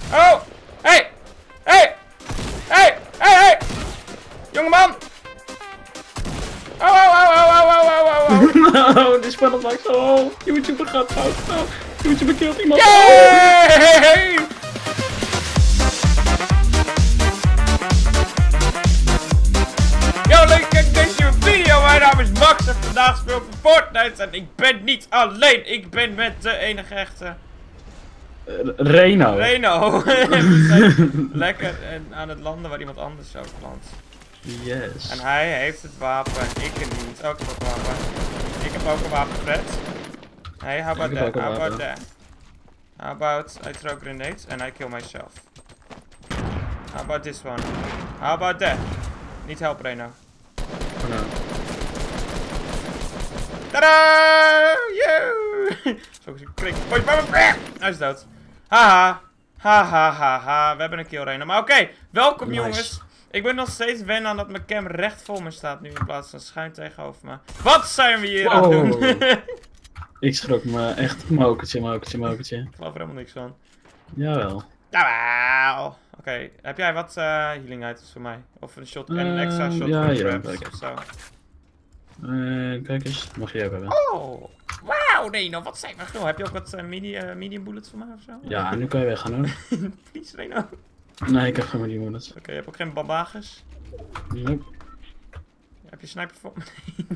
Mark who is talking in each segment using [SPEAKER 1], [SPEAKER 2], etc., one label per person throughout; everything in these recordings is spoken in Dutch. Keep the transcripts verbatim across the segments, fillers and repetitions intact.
[SPEAKER 1] Oh! Hey! Hey! Hey! Hey! Hey! Jongeman! Oh, oh, oh, oh, oh, oh, oh, oh, oh.
[SPEAKER 2] Oh, dit spel maakt zo. Oh, YouTuber gaat fout. Oh, YouTuber killt iemand.
[SPEAKER 1] Yay! Yo, leuk kijken deze video. Mijn naam is Max en vandaag speel ik Fortnite. En ik ben niet alleen. Ik ben met de enige echte...
[SPEAKER 2] Uh, Reno.
[SPEAKER 1] Reno. We zijn lekker en aan het landen waar iemand anders ook landt.
[SPEAKER 2] Yes.
[SPEAKER 1] En hij heeft het wapen, ik niet. Ook het wapen. Ik heb ook een wapen, Fred. Hey, how about that? How about that? How about I throw grenades and I kill myself? How about this one? How about that? Niet help, Reno.
[SPEAKER 2] Oh, no.
[SPEAKER 1] Tadaa! Yo! Zo is een krik. Hij is dood. Haha. Haha, haha. We hebben een kill, Reno. Maar oké, okay. welkom nice. jongens. Ik ben nog steeds wennen aan dat mijn cam recht voor me staat nu in plaats van schuin tegenover me. Wat zijn we hier wow. aan het doen?
[SPEAKER 2] Ik schrok me echt mokertje, mokertje, mokertje.
[SPEAKER 1] Ik geloof er helemaal niks van.
[SPEAKER 2] Jawel.
[SPEAKER 1] Jawel. Oké, okay. Heb jij wat uh, healing items voor mij? Of een shot, uh, een extra shot
[SPEAKER 2] ja, ja,
[SPEAKER 1] of zo?
[SPEAKER 2] Uh, kijk eens, mag jij hebben.
[SPEAKER 1] Oh, wauw, Reno, wat zijn we groot? Heb je ook wat uh, medi uh, medium bullets voor mij of zo?
[SPEAKER 2] Ja, nu kan je weggaan hoor.
[SPEAKER 1] Please, Reno.
[SPEAKER 2] Nee, ik heb geen medium bullets. Oké,
[SPEAKER 1] okay, je hebt ook geen babagers?
[SPEAKER 2] Nope.
[SPEAKER 1] Heb je sniper voor me?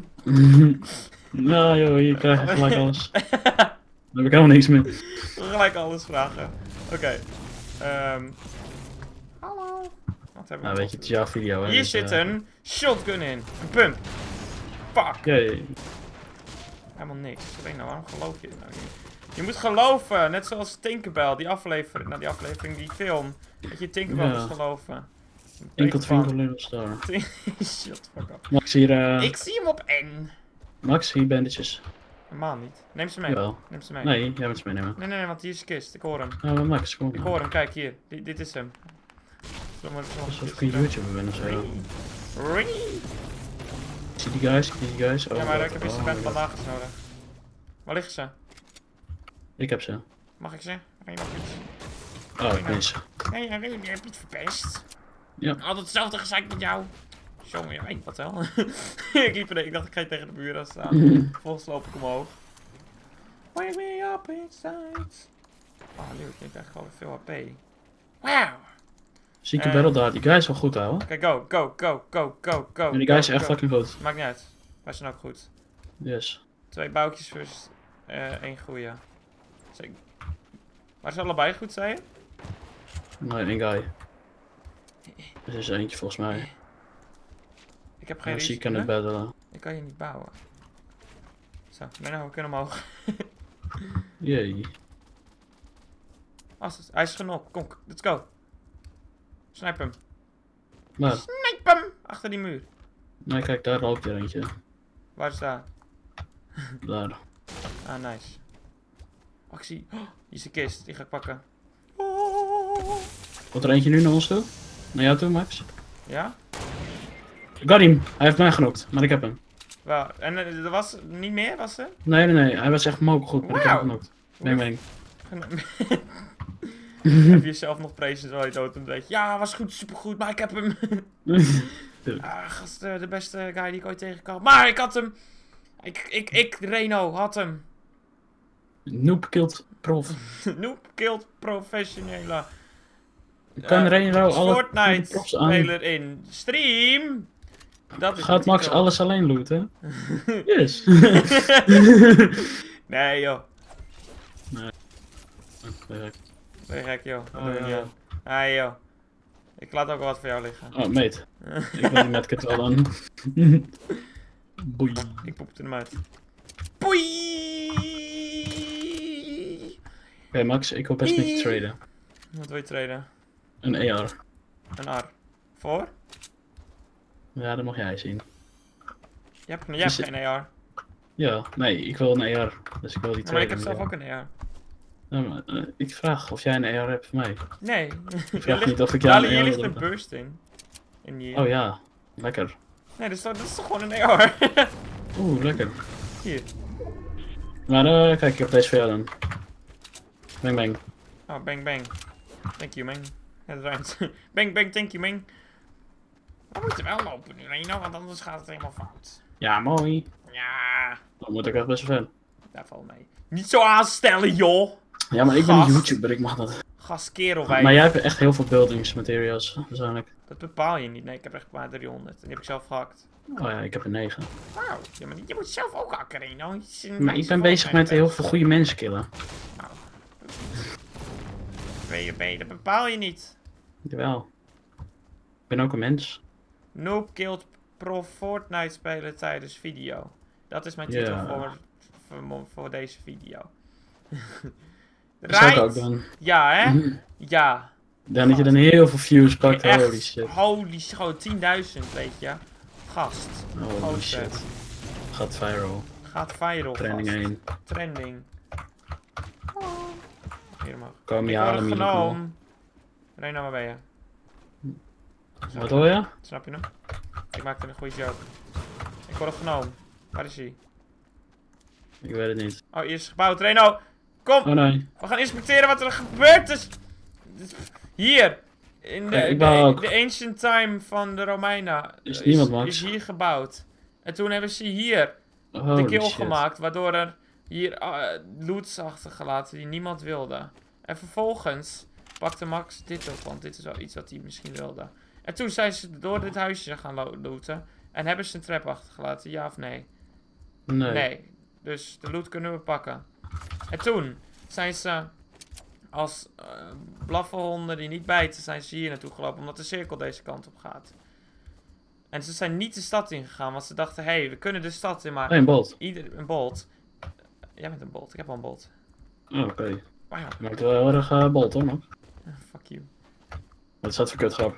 [SPEAKER 2] Nou joh, hier krijg je gelijk alles. Dan heb ik helemaal niks meer.
[SPEAKER 1] Gelijk alles vragen. Oké. Okay. Um, hallo. Wat hebben we
[SPEAKER 2] nou weet je, het is jouw video hè.
[SPEAKER 1] Hier
[SPEAKER 2] dus,
[SPEAKER 1] zit
[SPEAKER 2] uh...
[SPEAKER 1] een shotgun in. Een pump. Fuck.
[SPEAKER 2] Yay.
[SPEAKER 1] Helemaal niks. Reno, waarom geloof je het nou niet? Je moet geloven, net zoals Tinkerbell, die aflevering, nou die aflevering, die film. Dat je Tinkerbell
[SPEAKER 2] ja.
[SPEAKER 1] moet geloven.
[SPEAKER 2] Enkel Twinkle Little Star.
[SPEAKER 1] Shut fuck up.
[SPEAKER 2] Max hier... Uh...
[SPEAKER 1] Ik zie hem op N.
[SPEAKER 2] Max, hier bandages.
[SPEAKER 1] Normaal niet. Neem ze mee.
[SPEAKER 2] Jawel.
[SPEAKER 1] Neem ze mee.
[SPEAKER 2] Nee, jij moet ze meenemen.
[SPEAKER 1] Nee, nee, nee, want hier is de kist. Ik hoor hem.
[SPEAKER 2] Oh, maar Max, kom op.
[SPEAKER 1] Ik hoor hem, kijk hier. D dit is hem.
[SPEAKER 2] Alsof ik een YouTuber ben of zo.
[SPEAKER 1] Rie.
[SPEAKER 2] Zie die guys, zie die guys. Oh,
[SPEAKER 1] ja, maar ik heb
[SPEAKER 2] oh,
[SPEAKER 1] eens een bandages nodig. Waar liggen ze?
[SPEAKER 2] Ik heb ze.
[SPEAKER 1] Mag ik ze? Geen nog iets.
[SPEAKER 2] Oh, ik mis ze.
[SPEAKER 1] Nee, nee, nee, je hebt iets verpest.
[SPEAKER 2] Ja.
[SPEAKER 1] Altijd hetzelfde gezeik met jou. Jongen, ja, wat wel. Ik liep er, ik dacht ik ga je tegen de buren staan. Vervolgens loop ik omhoog. Wake me up inside. Oh, nu, ik krijg gewoon veel H P. Wauw.
[SPEAKER 2] Zieke
[SPEAKER 1] uh,
[SPEAKER 2] battle daar, die guy is wel goed houden.
[SPEAKER 1] Oké, okay, go, go, go, go, go, go.
[SPEAKER 2] En die guy is
[SPEAKER 1] go,
[SPEAKER 2] echt
[SPEAKER 1] go.
[SPEAKER 2] fucking goed.
[SPEAKER 1] Maakt niet uit. Wij zijn ook goed.
[SPEAKER 2] Yes.
[SPEAKER 1] Twee boutjes versus uh, één goeie. Zeker. Maar ze allebei goed, zei je?
[SPEAKER 2] Nee, één guy. Er is eentje volgens mij.
[SPEAKER 1] Ik heb geen
[SPEAKER 2] ziek aan het battelen.
[SPEAKER 1] Ik kan je niet bouwen. Zo, nee nou, we kunnen omhoog.
[SPEAKER 2] Jee.
[SPEAKER 1] Als het, hij is genoeg. Kom, let's go. Snipe hem.
[SPEAKER 2] Maar.
[SPEAKER 1] Snipe hem! Achter die muur.
[SPEAKER 2] Nee, kijk, daar loopt er eentje.
[SPEAKER 1] Waar is daar?
[SPEAKER 2] Daar.
[SPEAKER 1] Ah, nice. Oh, ik zie. Oh, hier is de kist. Die ga ik pakken. Oh.
[SPEAKER 2] Komt er eentje nu naar ons toe? Naar jou toe, Max?
[SPEAKER 1] Ja?
[SPEAKER 2] Ik got hem. Hij heeft mij genokt, maar ik heb hem.
[SPEAKER 1] Wel, en er was niet meer, was er?
[SPEAKER 2] Nee, nee, nee. Hij was echt mogen goed, maar wow. Ik heb hem genokt. Nee, nee.
[SPEAKER 1] Heb je jezelf nog prezen terwijl je dood bent? Weet je, ja, was goed, supergoed, maar ik heb hem. Ah, gast, de beste guy die ik ooit tegenkwam. Maar ik had hem. Ik, ik, ik, Reno, had hem.
[SPEAKER 2] Noob killed prof.
[SPEAKER 1] Noob killed professionele.
[SPEAKER 2] Kan uh, Reno alle
[SPEAKER 1] Fortnite speler in stream. Dat is
[SPEAKER 2] gaat Max alles alleen looten? Yes.
[SPEAKER 1] Nee joh.
[SPEAKER 2] Nee.
[SPEAKER 1] Ben je gek joh. Wat
[SPEAKER 2] oh,
[SPEAKER 1] doe je
[SPEAKER 2] ja.
[SPEAKER 1] joh? Ah joh. Ik laat ook wel wat voor jou liggen.
[SPEAKER 2] Oh meet. Ik ben die medkit wel aan. Boei.
[SPEAKER 1] Ik poep hem uit. Boei.
[SPEAKER 2] Oké okay, Max, ik wil best met je traden.
[SPEAKER 1] Wat wil je traden?
[SPEAKER 2] Een A R.
[SPEAKER 1] Een A R. Voor?
[SPEAKER 2] Ja, dat mag jij zien.
[SPEAKER 1] Je hebt, jij hebt geen A R.
[SPEAKER 2] Ja, nee, ik wil een A R. Dus ik wil die traden.
[SPEAKER 1] Maar ik heb zelf ook een A R.
[SPEAKER 2] Ja, maar, uh, ik vraag of jij een A R hebt voor mij.
[SPEAKER 1] Nee.
[SPEAKER 2] Ik vraag
[SPEAKER 1] ligt,
[SPEAKER 2] niet of ik jou een A R
[SPEAKER 1] hier
[SPEAKER 2] heb.
[SPEAKER 1] ligt een burst in. in die...
[SPEAKER 2] Oh ja, lekker.
[SPEAKER 1] Nee, dat is toch, dat is toch gewoon een A R?
[SPEAKER 2] Oeh, lekker.
[SPEAKER 1] Hier.
[SPEAKER 2] Maar uh, kijk, ik heb deze voor jou dan. Bang bang.
[SPEAKER 1] Oh, bang bang. Thank you, man. Het ruimt. Bang, bang, thank you, man. We moeten wel lopen nu, Reno, want anders gaat het helemaal fout.
[SPEAKER 2] Ja, mooi.
[SPEAKER 1] Ja.
[SPEAKER 2] Dan moet ik echt best wel ver.
[SPEAKER 1] Daar valt mee. Niet zo aanstellen, joh.
[SPEAKER 2] Ja, maar ik ben een
[SPEAKER 1] Gast.
[SPEAKER 2] YouTuber, ik mag dat.
[SPEAKER 1] Gastkerel, wij.
[SPEAKER 2] Maar jij hebt echt heel veel buildings materials, waarschijnlijk.
[SPEAKER 1] Dat bepaal je niet. Nee, ik heb echt maar driehonderd. En die heb ik zelf gehakt.
[SPEAKER 2] Oh ja, ik heb er negen.
[SPEAKER 1] Wauw. Ja, maar je moet zelf ook hakken, Reno.
[SPEAKER 2] Maar ik ben bezig met heel veel goede mensen killen.
[SPEAKER 1] Ben je, ben je, dat bepaal je niet.
[SPEAKER 2] Jawel. Ik ben ook een mens.
[SPEAKER 1] Noob killed pro Fortnite spelen tijdens video. Dat is mijn titel
[SPEAKER 2] Ja.
[SPEAKER 1] voor, voor, voor deze video.
[SPEAKER 2] Dat zou ik
[SPEAKER 1] Right?
[SPEAKER 2] ook doen.
[SPEAKER 1] Ja, hè?
[SPEAKER 2] Mhm.
[SPEAKER 1] Ja.
[SPEAKER 2] Dan dat je dan heel veel views pakt,
[SPEAKER 1] Echt,
[SPEAKER 2] holy shit.
[SPEAKER 1] Holy shit, gewoon tienduizend, weet je. Gast.
[SPEAKER 2] Holy
[SPEAKER 1] Gozer.
[SPEAKER 2] shit. Gaat viral.
[SPEAKER 1] Gaat viral,
[SPEAKER 2] Trending
[SPEAKER 1] gast.
[SPEAKER 2] één.
[SPEAKER 1] Trending. Hier mag.
[SPEAKER 2] Kom
[SPEAKER 1] Ik
[SPEAKER 2] je
[SPEAKER 1] word
[SPEAKER 2] halen, Milo.
[SPEAKER 1] genomen. Reno, waar ben je?
[SPEAKER 2] Wat hoor je?
[SPEAKER 1] Snap je hem? Ik maakte een goede joke. Ik word genomen. Waar is hij?
[SPEAKER 2] Ik weet het niet.
[SPEAKER 1] Oh, hier is gebouwd. Reno, kom!
[SPEAKER 2] Oh nee.
[SPEAKER 1] We gaan inspecteren wat er gebeurd is. Hier. In de,
[SPEAKER 2] Ja, ik
[SPEAKER 1] de,
[SPEAKER 2] bouw ook.
[SPEAKER 1] de ancient time van de Romeinen.
[SPEAKER 2] Is
[SPEAKER 1] eh,
[SPEAKER 2] niemand, Max?
[SPEAKER 1] is hier gebouwd. En toen hebben ze hier de
[SPEAKER 2] Holy
[SPEAKER 1] kill
[SPEAKER 2] shit.
[SPEAKER 1] gemaakt. Waardoor er hier uh, loots achtergelaten die niemand wilde. En vervolgens pakte Max dit op. Want dit is wel iets wat hij misschien wilde. En toen zijn ze door dit huisje gaan lo looten. En hebben ze een trap achtergelaten. Ja of nee?
[SPEAKER 2] Nee.
[SPEAKER 1] Nee. Dus de loot kunnen we pakken. En toen zijn ze als uh, blaffenhonden die niet bijten, zijn ze hier naartoe gelopen. Omdat de cirkel deze kant op gaat. En ze zijn niet de stad ingegaan. Want ze dachten, hé, hey, we kunnen de stad in, maar
[SPEAKER 2] Nee, een bot.
[SPEAKER 1] ieder, een bolt. Jij bent een bolt. Ik heb al een bolt.
[SPEAKER 2] Oh, oké. Okay.
[SPEAKER 1] Wauw.
[SPEAKER 2] Je maakt wel heel erg uh, bolt hoor, man.
[SPEAKER 1] Fuck you.
[SPEAKER 2] Wat is dat voor kutgrap?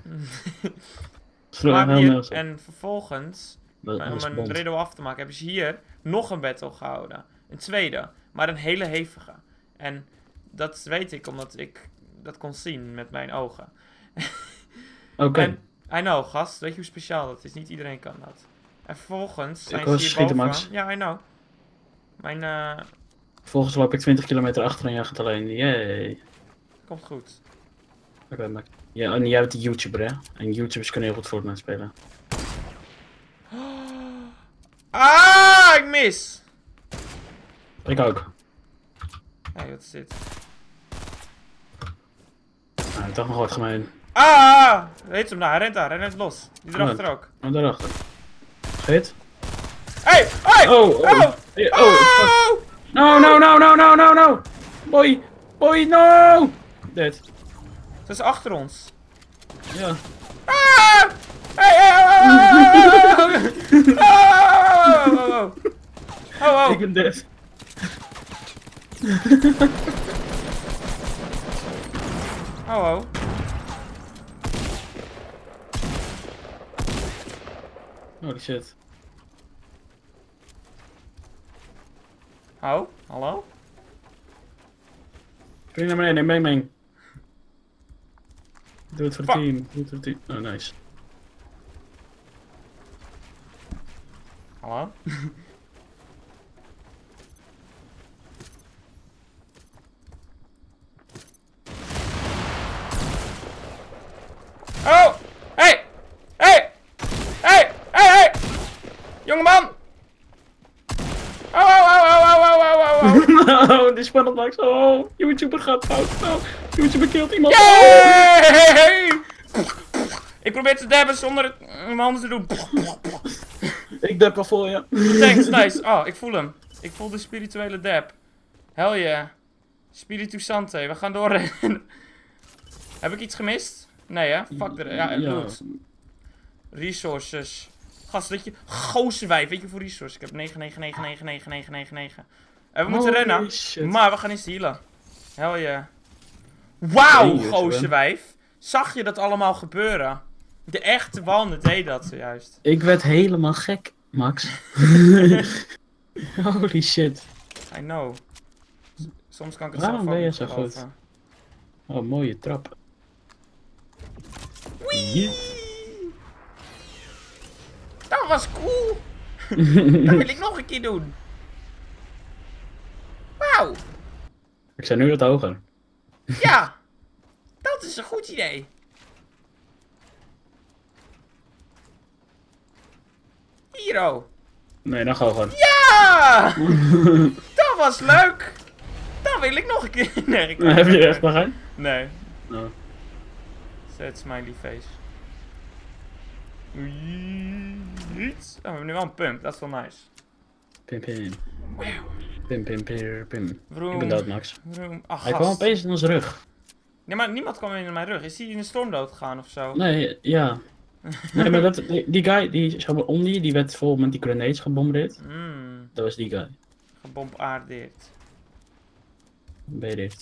[SPEAKER 1] Maar hier, en vervolgens,
[SPEAKER 2] Dat,
[SPEAKER 1] om
[SPEAKER 2] dat
[SPEAKER 1] een
[SPEAKER 2] bond.
[SPEAKER 1] riddle af te maken, hebben ze hier nog een battle gehouden. Een tweede, maar een hele hevige. En dat weet ik omdat ik dat kon zien met mijn ogen.
[SPEAKER 2] Oké. Okay.
[SPEAKER 1] En, I know, gast, weet je hoe speciaal dat is? Niet iedereen kan dat. En vervolgens zijn
[SPEAKER 2] Ik
[SPEAKER 1] ze
[SPEAKER 2] was
[SPEAKER 1] hier
[SPEAKER 2] schieten,
[SPEAKER 1] boven.
[SPEAKER 2] Max.
[SPEAKER 1] Ja, I know. Mijn, eh,
[SPEAKER 2] Vervolgens loop ik twintig kilometer achter en jij gaat alleen. Yay.
[SPEAKER 1] komt goed.
[SPEAKER 2] Oké, okay, Max. Ja, en jij bent een YouTuber, hè? En YouTubers kunnen heel goed Fortnite spelen.
[SPEAKER 1] Ah, ik mis!
[SPEAKER 2] Ik ook.
[SPEAKER 1] Hé, hey, wat is dit?
[SPEAKER 2] Nou, toch nog wat gemeen.
[SPEAKER 1] Ah! Weet hem daar, hij rent daar, hij rent los. Die
[SPEAKER 2] Oh.
[SPEAKER 1] erachter ook.
[SPEAKER 2] Oh, daarachter. Hit.
[SPEAKER 1] Hé, hey, hé! Hey!
[SPEAKER 2] Oh, oh.
[SPEAKER 1] Oh!
[SPEAKER 2] Hey, oh, fuck. No, no, no, no, no, no, no! Boy! Boy, no! Dead.
[SPEAKER 1] Ze is achter ons.
[SPEAKER 2] Ja.
[SPEAKER 1] Ah! Hey, hey, oh, oh, oh, oh, oh, oh, oh, oh.
[SPEAKER 2] Ik ben dead.
[SPEAKER 1] Oh, oh.
[SPEAKER 2] Holy shit.
[SPEAKER 1] Oh, hallo?
[SPEAKER 2] Spring naar beneden, bang bang. Doe het voor het
[SPEAKER 1] Fuck.
[SPEAKER 2] team. Doe het voor het team. Oh, nice.
[SPEAKER 1] Hallo? Oh! Hey! Hey! Hey! Hey! Hey! Jongeman! Oh, oh, oh, oh, oh, oh, oh, oh, oh.
[SPEAKER 2] Oh, dit is spannend, Max. Oh, YouTuber gaat fout. Oh, YouTuber killt iemand.
[SPEAKER 1] Yay! Ik probeer te dabben zonder het in mijn handen te doen.
[SPEAKER 2] Ik dab wel voor je.
[SPEAKER 1] Thanks, nice. Oh, ik voel hem. Ik voel de spirituele dab. Hell yeah. Spiritu Sante, we gaan door. Heb ik iets gemist? Nee hè? Fuck de... Ja,
[SPEAKER 2] Ja.
[SPEAKER 1] loot. Resources. Gast, weet je... Gozenwijf, weet je hoeveel resources? Ik heb negen, negen, negen, negen, negen, negen, negen, negen. En we moeten
[SPEAKER 2] Holy
[SPEAKER 1] rennen.
[SPEAKER 2] shit.
[SPEAKER 1] Maar we gaan eens healen. Hell yeah. Wauw,
[SPEAKER 2] Jezus,
[SPEAKER 1] gozenwijf. Zag je dat allemaal gebeuren? De echte wanden deed dat zojuist.
[SPEAKER 2] Ik werd helemaal gek, Max. Holy shit.
[SPEAKER 1] I know. S- Soms kan ik het
[SPEAKER 2] Waarom
[SPEAKER 1] zelf ook
[SPEAKER 2] ben je
[SPEAKER 1] niet
[SPEAKER 2] zo
[SPEAKER 1] geloven.
[SPEAKER 2] goed? Oh, mooie trap.
[SPEAKER 1] Wee! Dat was cool! Dat wil ik nog een keer doen. Wauw!
[SPEAKER 2] Ik zijn nu wat hoger.
[SPEAKER 1] Ja! Dat is een goed idee. Hiro.
[SPEAKER 2] Nee, dan gaan we gewoon.
[SPEAKER 1] Ja! Dat was leuk. Dat wil ik nog een keer. Nee, ik
[SPEAKER 2] Heb je er echt nog een?
[SPEAKER 1] Nee.
[SPEAKER 2] Oh.
[SPEAKER 1] Zet smiley face. Iets. Oh, we hebben nu wel een pump. Dat is wel nice.
[SPEAKER 2] Pim pim.
[SPEAKER 1] Wow.
[SPEAKER 2] Pim pim pim pim.
[SPEAKER 1] Vroom.
[SPEAKER 2] Ik ben dood, Max.
[SPEAKER 1] Vroom. Ach,
[SPEAKER 2] Hij kwam
[SPEAKER 1] gast.
[SPEAKER 2] opeens in onze rug.
[SPEAKER 1] Nee, maar niemand kwam in mijn rug. Is hij in de storm dood gegaan of zo?
[SPEAKER 2] Nee, ja. Nee, maar dat, die, die guy, die zeg maar Omni, die werd vol met die grenades gebombardeerd.
[SPEAKER 1] Mm,
[SPEAKER 2] Dat was die guy.
[SPEAKER 1] gebombardeerd.
[SPEAKER 2] Ben je dicht.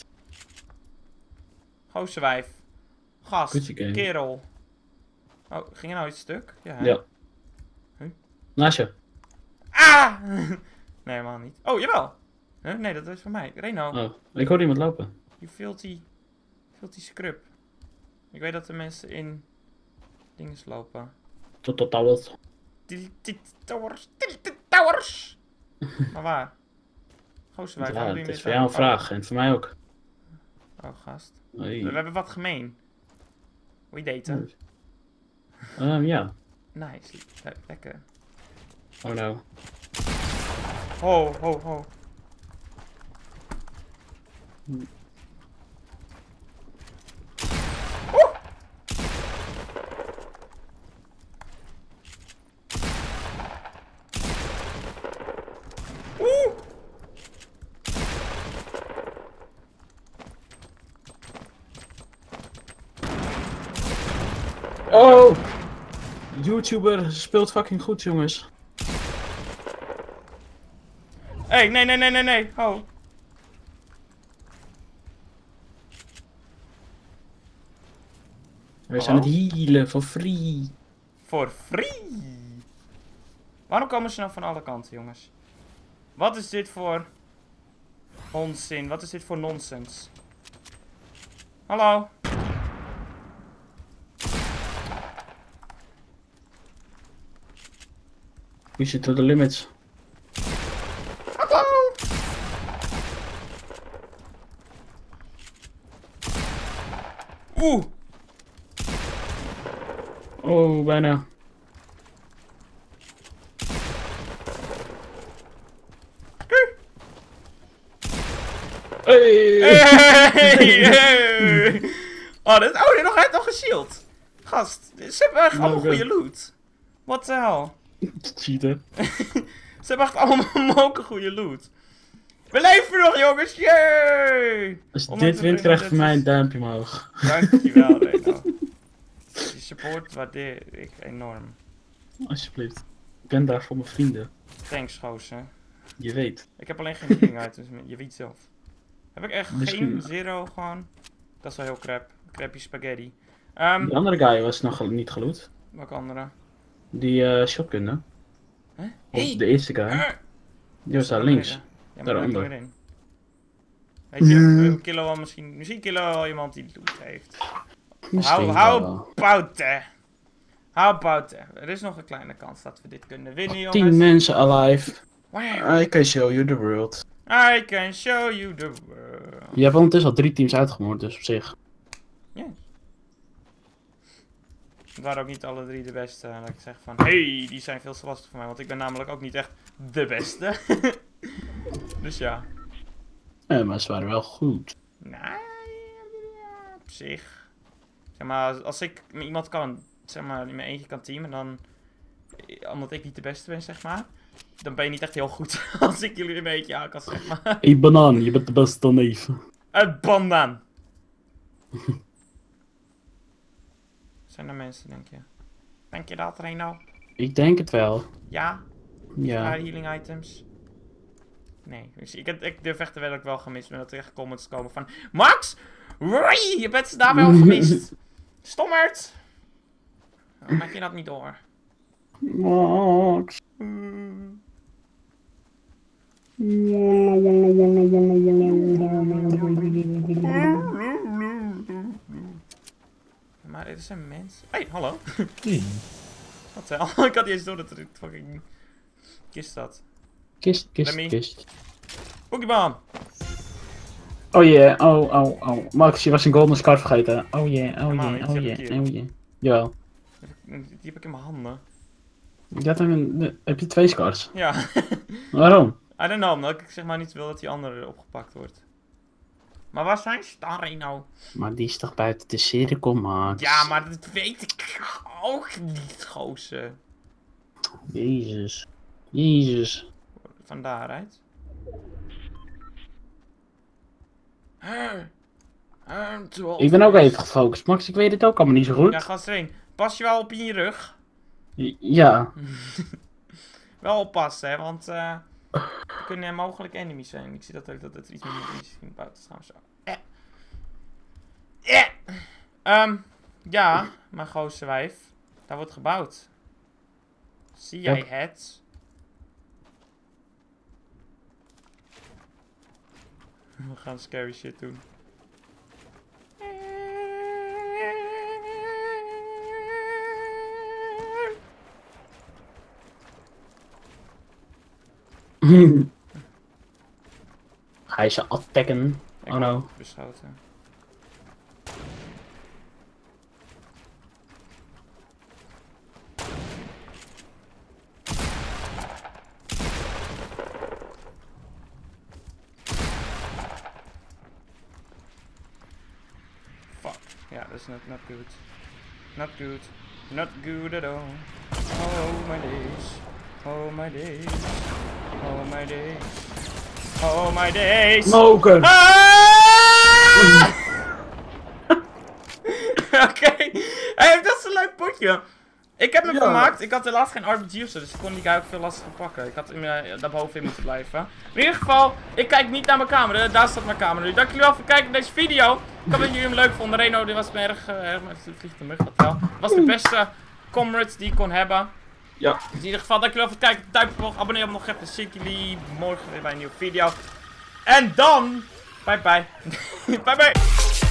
[SPEAKER 1] Gozer Gast.
[SPEAKER 2] Goedje game.
[SPEAKER 1] Kerel. Oh, ging er nou iets stuk? Ja. hè?
[SPEAKER 2] Ja.
[SPEAKER 1] Huh?
[SPEAKER 2] Naast je.
[SPEAKER 1] Ah! Nee, helemaal niet. Oh, jawel. Huh? Nee, dat is voor mij. Reno.
[SPEAKER 2] Oh, ik hoorde iemand lopen.
[SPEAKER 1] Je filthy, filthy scrub. Ik weet dat de mensen in dingen lopen.
[SPEAKER 2] Tot tot towers.
[SPEAKER 1] Die die towers. Die die towers. Maar waar? Gozer
[SPEAKER 2] Ja, het is voor jou een vraag en voor mij ook.
[SPEAKER 1] Oh, gast.
[SPEAKER 2] Hey.
[SPEAKER 1] We hebben wat gemeen. Wil je daten?
[SPEAKER 2] Um, ja.
[SPEAKER 1] Nice. Le lekker.
[SPEAKER 2] Oh no.
[SPEAKER 1] Ho, ho, ho. Oeh! Oeh!
[SPEAKER 2] Oh! YouTuber speelt fucking goed, jongens.
[SPEAKER 1] Hey, nee, nee, nee, nee, nee. Ho.
[SPEAKER 2] We zijn het healen voor free.
[SPEAKER 1] Voor free. Waarom komen ze nou van alle kanten, jongens? Wat is dit voor onzin? Wat is dit voor nonsens? Hallo?
[SPEAKER 2] Push it to the limits.
[SPEAKER 1] Hallo? Oeh.
[SPEAKER 2] Oh, bijna. Hey!
[SPEAKER 1] Hey, hey. Oh, dit, oh, dit nog, hij heeft nog geshield. Gast, ze hebben echt allemaal
[SPEAKER 2] Oké.
[SPEAKER 1] goede loot. What the hell?
[SPEAKER 2] Cheater.
[SPEAKER 1] Ze hebben echt allemaal moken goede loot. We leven nog, jongens! Yay!
[SPEAKER 2] Als je
[SPEAKER 1] Ondanks
[SPEAKER 2] dit
[SPEAKER 1] de
[SPEAKER 2] wint, krijg je van mij een
[SPEAKER 1] dat
[SPEAKER 2] duimpje omhoog.
[SPEAKER 1] is- Dankjewel, Reno. Je support waardeer ik enorm.
[SPEAKER 2] Alsjeblieft. Ik ben daar voor mijn vrienden.
[SPEAKER 1] Thanks, gozer.
[SPEAKER 2] Je weet.
[SPEAKER 1] Ik heb alleen geen healing items, maar je weet zelf. Heb ik echt
[SPEAKER 2] Misschien-
[SPEAKER 1] geen zero gewoon? Dat is wel heel crap. Crappy spaghetti. Ehm,
[SPEAKER 2] Die andere guy was nog gel- niet geloot.
[SPEAKER 1] welke andere?
[SPEAKER 2] Die eh shotgun, hè?
[SPEAKER 1] Huh?
[SPEAKER 2] Of
[SPEAKER 1] Hey!
[SPEAKER 2] de eerste guy.
[SPEAKER 1] Ah!
[SPEAKER 2] Die was daar links.
[SPEAKER 1] Ja, maar
[SPEAKER 2] Daaronder.
[SPEAKER 1] daar in. Weet je, een kilo wel misschien, misschien kilo wel iemand die loot heeft.
[SPEAKER 2] Misschien
[SPEAKER 1] How, how
[SPEAKER 2] wel.
[SPEAKER 1] about that? How about that? Er is nog een kleine kans dat we dit kunnen winnen, jongens.
[SPEAKER 2] Tien mensen alive.
[SPEAKER 1] Wow.
[SPEAKER 2] I can show you the world.
[SPEAKER 1] I can show you the world.
[SPEAKER 2] Je hebt ondertussen al drie teams uitgemoord, dus op zich.
[SPEAKER 1] Yes. Het waren ook niet alle drie de beste. Dat ik zeg van, hey, die zijn veel te lastig voor mij. Want ik ben namelijk ook niet echt de beste. Dus ja.
[SPEAKER 2] Ja, maar ze waren wel goed.
[SPEAKER 1] Nee, op zich. Zeg maar, als ik met iemand kan, zeg maar, in mijn eentje kan teamen, dan, omdat ik niet de beste ben, zeg maar, dan ben je niet echt heel goed als ik jullie in mijn eentje aan kan, zeg maar.
[SPEAKER 2] Hé hey, banaan, je bent de beste neef.
[SPEAKER 1] Een banaan. Zijn er mensen, denk je? Denk je dat, Reno?
[SPEAKER 2] Ik denk het wel.
[SPEAKER 1] Ja?
[SPEAKER 2] Ja.
[SPEAKER 1] Paar healing items? Nee. Dus ik, ik durf echt te wel dat ik wel gemist ben. Dat er echt comments komen van... Max! Roei, je bent ze daar wel gemist. Stommerd! Waarom maak je dat niet door?
[SPEAKER 2] Max.
[SPEAKER 1] Maar dit is een mens. Hey, hallo.
[SPEAKER 3] Hey.
[SPEAKER 1] Wat de hel? Ik had niet eens door dat er een fucking kist zat.
[SPEAKER 2] Kist, kist,
[SPEAKER 1] Remy.
[SPEAKER 2] kist.
[SPEAKER 1] Pokémon!
[SPEAKER 2] Oh yeah, oh, oh, oh. Max, je was een golden scar vergeten. Oh yeah, oh
[SPEAKER 1] Helemaal
[SPEAKER 2] yeah,
[SPEAKER 1] niet,
[SPEAKER 2] oh
[SPEAKER 1] die heb ik
[SPEAKER 2] yeah,
[SPEAKER 1] hier.
[SPEAKER 2] oh yeah. Jawel.
[SPEAKER 1] Die heb ik in mijn handen.
[SPEAKER 2] Je had een, heb je twee scars?
[SPEAKER 1] Ja.
[SPEAKER 2] Waarom?
[SPEAKER 1] I don't know, omdat ik zeg maar niet wil dat die andere opgepakt wordt. Maar waar zijn Starry nou?
[SPEAKER 2] Maar die is toch buiten de cirkel, Max?
[SPEAKER 1] Ja, maar dat weet ik ook niet, gozer.
[SPEAKER 2] Jezus. Jezus.
[SPEAKER 1] Van daaruit.
[SPEAKER 2] Ik ben ook even gefocust, Max. Ik weet het ook allemaal niet zo goed.
[SPEAKER 1] Ja, ga erin. Pas je wel op in je rug.
[SPEAKER 2] Ja.
[SPEAKER 1] Wel oppassen, hè, want uh, er kunnen er mogelijk enemies zijn. Ik zie dat ook dat het iets meer enemies in buiten staan. Zo. Eh. Eh. Um, ja, mijn gozer wijf. Daar wordt gebouwd. Zie jij
[SPEAKER 2] Yep.
[SPEAKER 1] het? We gaan scary shit doen.
[SPEAKER 2] Ga je ze attacken?
[SPEAKER 1] Ik
[SPEAKER 2] Oh no.
[SPEAKER 1] beschoten. Fuck. Ja, dat is not, not good. Not good. Not good at all. Oh my days. Oh my days. Oh my days. Oh my days.
[SPEAKER 2] Smoken!
[SPEAKER 1] Ah! Oké. Okay. Hey, dat is een leuk potje. Ik heb me
[SPEAKER 2] Ja.
[SPEAKER 1] vermaakt. Ik had helaas geen R P G of zo, dus ik kon die guy ook veel lastiger pakken. Ik had hem uh, daarboven in moeten blijven. In ieder geval, ik kijk niet naar mijn camera. Daar staat mijn camera nu. Dank jullie wel voor het kijken naar deze video. Ik hoop dat jullie hem leuk vonden. Reno, dit was me erg, uh, erg met de vliegende mug. Dat wel. Was de beste comrade die ik kon hebben.
[SPEAKER 2] Ja.
[SPEAKER 1] Dus in ieder geval, dank jullie wel voor het kijken. Duimpje omhoog, abonneer op nog even. Zie jullie morgen weer bij een nieuwe video. En dan, bye bye. Bye bye.